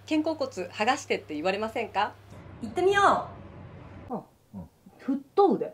肩甲骨剥がしてって言われませんか？ 行ってみよう。ふっと腕。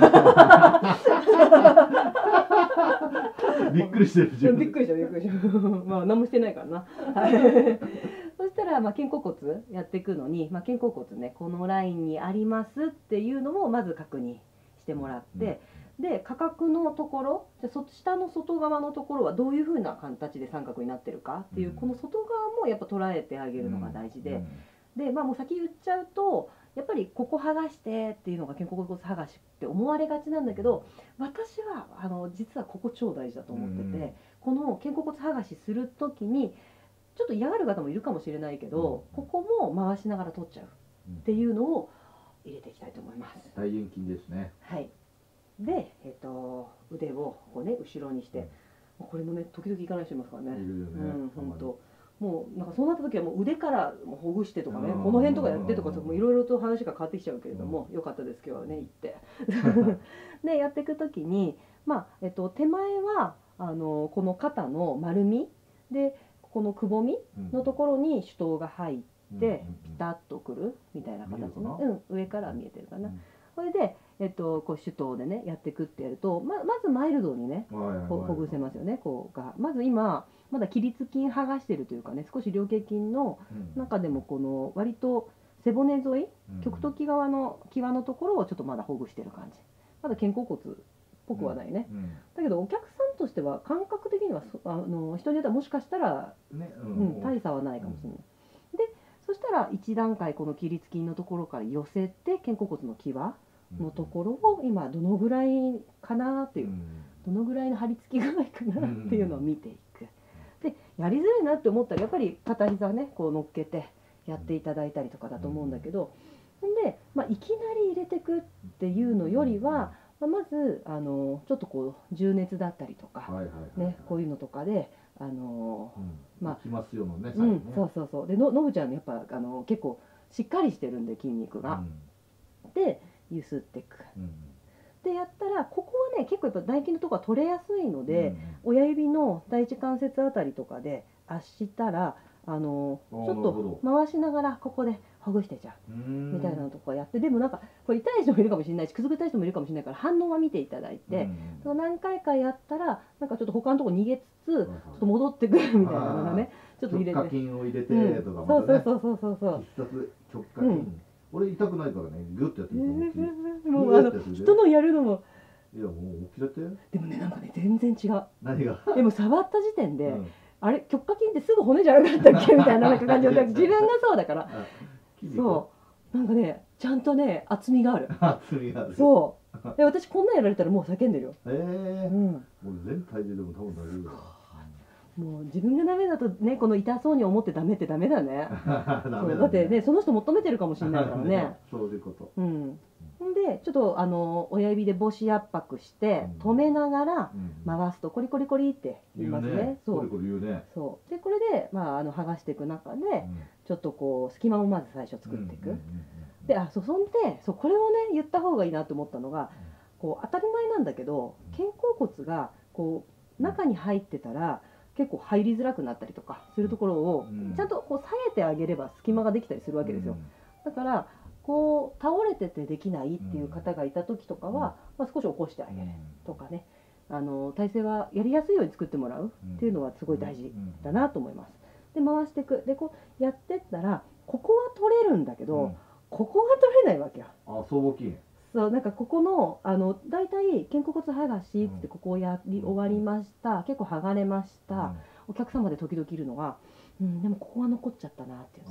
びっくりしてるじゃん。 びっくりしたびっくりした。まあ何もしてないからな。そしたら肩甲骨やっていくのに、肩甲骨ねこのラインにありますっていうのをまず確認してもらって、で価格のところ、じゃ下の外側のところはどういうふうな形で三角になってるかっていう、この外側もやっぱ捉えてあげるのが大事で、もう先言っちゃうと。やっぱりここ剥がしてっていうのが肩甲骨剥がしって思われがちなんだけど、私は実はここ超大事だと思ってて、この肩甲骨剥がしする時にちょっと嫌がる方もいるかもしれないけど、ここも回しながら取っちゃうっていうのを入れていきたいと思います。 大円筋ですね。 はい。で、腕をこうね後ろにして、これもね時々いかない人いますからね。本当。もうなんかそうなった時はもう腕からほぐしてとかね、この辺とかやってとかいろいろと話が変わってきちゃうけれども、よかったです今日はね行ってでやっていく時に手前はこの肩の丸みでこのくぼみのところに手刀が入ってピタッとくるみたいな形ね、上から見えてるかな。これでこう手刀でねやっていくってやるとまずマイルドにねほぐせますよね。こうがまず今まだ起立筋剥がしてるというかね、少し菱形筋の中でもこの割と背骨沿い極突起側の際のところをちょっとまだほぐしてる感じ。まだ肩甲骨っぽくはないね。だけどお客さんとしては感覚的には人によってはもしかしたら大差はないかもしれない。でそしたら1段階この起立筋のところから寄せて肩甲骨の際のところを今どのぐらいかなっていう、どのぐらいの張り付き具合かなっていうのを見ていく。でやりづらいなって思ったらやっぱり片膝ねこう乗っけてやっていただいたりとかだと思うんだけど、で、いきなり入れてくっていうのよりは、まずちょっとこう重熱だったりとかねこういうのとかできますよね。 そうでのぶちゃんねやっぱ結構しっかりしてるんで筋肉が。でゆすっていく。でやったらここはね結構やっぱ唾液のとこは取れやすいので、親指の第一関節あたりとかで圧したらちょっと回しながらここでほぐしてちゃうみたいなのとかやって、でもなんかこれ痛い人もいるかもしれないしくすぐったい人もいるかもしれないから反応は見ていただいて、何回かやったらなんかちょっと他のとこ逃げつつちょっと戻ってくるみたいなのがねちょっと入れて、 直下筋を入れてとかまたね、必殺直下筋、俺痛くないからねグッてやってる。 もう人のやるのもいやもう起きだって。 でもねなんかね全然違う。 何が？ でも触った時点であれ直下筋ってすぐ骨じゃなかったっけみたいななんか感じで自分がそうだからそうなんかねちゃんとね厚みがある。 厚みがある。 そうで私こんなやられたらもう叫んでるよ。 もう全体ででも多分大丈夫だ。 もう自分がダメだとねこの痛そうに思ってダメってダメだね。だってねその人求めてるかもしれないからね。 そういうこと。 ほんでちょっと親指で母子圧迫して止めながら回すとコリコリコリって言いますね。そうでこれで剥がしていく中でちょっとこう隙間をまず最初作っていく。でそんでこれをね言った方がいいなと思ったのが、こう当たり前なんだけど肩甲骨がこう中に入ってたら結構入りづらくなったりとかするところをちゃんとこう下げてあげれば隙間ができたりするわけですよ。だからこう倒れててできないっていう方がいた時とかは、少し起こしてあげるとかね、体勢はやりやすいように作ってもらうっていうのはすごい大事だなと思います。で回していく。でこうやってったらここは取れるんだけど、ここが取れないわけよ。 僧帽筋。 そうなんかここの大体肩甲骨剥がしってここをやり終わりました、結構剥がれました、お客様で時々いるのが、でもここは残っちゃったなっていう。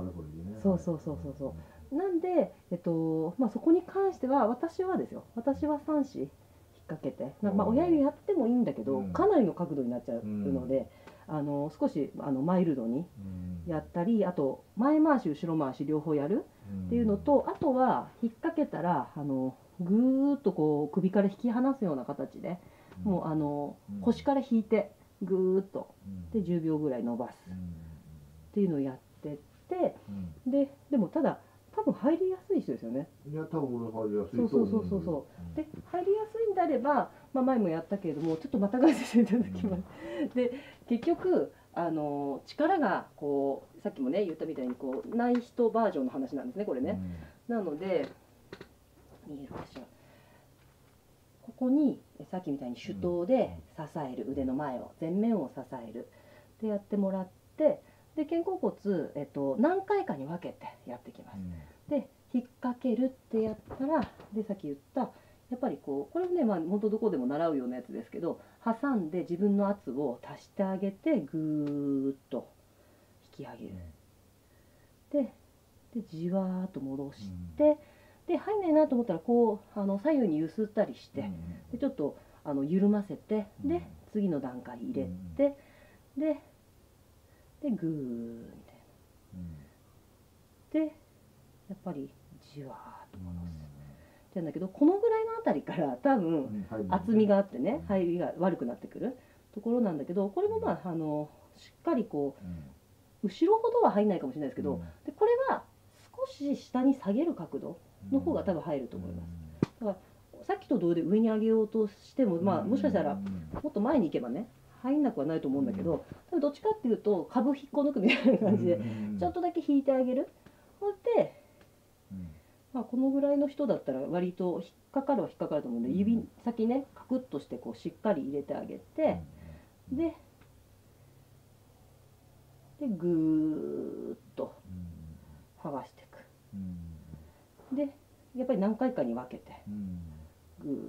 そうなんでそこに関しては私はですよ、私は3子引っ掛けて親指やってもいいんだけどかなりの角度になっちゃうので、少しマイルドにやったり、あと前回し後ろ回し両方やるっていうのと、あとは引っ掛けたらぐーっとこう首から引き離すような形でもう腰から引いてぐーっとで10秒ぐらい伸ばすっていうのをやってって、でもただ多分入りやすい人ですよね。 いや多分俺入りやすい。 そうで入りやすいんであれば、前もやったけれどもちょっとまたがせていただきます。で結局力がこうさっきもね言ったみたいにこうない人バージョンの話なんですねこれね。なので見えるかしら、ここにさっきみたいに手刀で支える、腕の前を前面を支えるでやってもらって、で肩甲骨、何回かに分けてやっていきます。で引っ掛けるってやったら、でさっき言ったやっぱりこうこれね、まあ本当どこでも習うようなやつですけど、挟んで自分の圧を足してあげてぐーっと引き上げる。でじわーっと戻して、で入んないなと思ったらこう左右に揺すったりして、でちょっと緩ませて、で次の段階入れて、でグーみたいな。でやっぱりじわーっと戻す。なんだけどこのぐらいのあたりから多分厚みがあってね、入りが悪くなってくるところなんだけど、これもまあしっかりこう後ろほどは入んないかもしれないですけど、でこれは少し下に下げる角度の方が多分入ると思います。だからさっきと同様で上に上げようとしても、まあもしかしたらもっと前に行けばね入んなくはないと思うんだけど、多分どっちかっていうと株引っこ抜くみたいな感じでちょっとだけ引いてあげる。それでまあこのぐらいの人だったら割と引っかかるは引っかかると思うんで、指先ねカクッとしてこうしっかり入れてあげて、でぐーっと剥がしていく。でやっぱり何回かに分けてぐー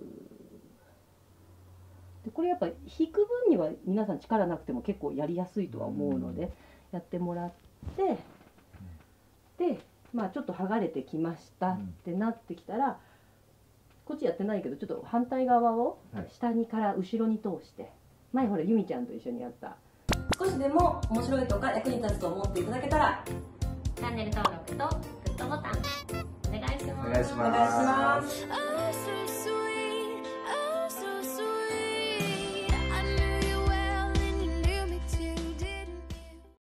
で、これやっぱり引く分には皆さん力なくても結構やりやすいとは思うのでやってもらって、でまあちょっと剥がれてきましたってなってきたら、こっちやってないけどちょっと反対側を下にから後ろに通して、前ほらゆみちゃんと一緒にやった少しでも面白いとか役に立つと思っていただけたらチャンネル登録とグッドボタンお願いします。 お願いします。